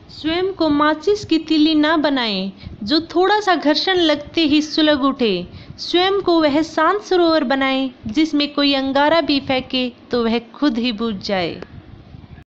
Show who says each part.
Speaker 1: स्वयं को माचिस की तीली ना बनाएं, जो थोड़ा सा घर्षण लगते ही सुलग उठे। स्वयं को वह शांत सरोवर बनाएं, जिसमें कोई अंगारा भी फेंके तो वह खुद ही बुझ जाए।